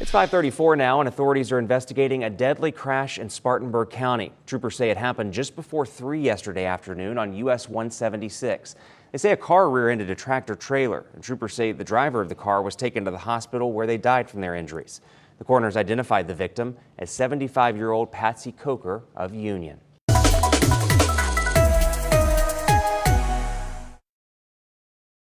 It's 5:34 now, and authorities are investigating a deadly crash in Spartanburg County. Troopers say it happened just before 3 yesterday afternoon on US 176. They say a car rear-ended a tractor trailer, and troopers say the driver of the car was taken to the hospital where they died from their injuries. The coroners identified the victim as 75-year-old Patsy Coker of Union.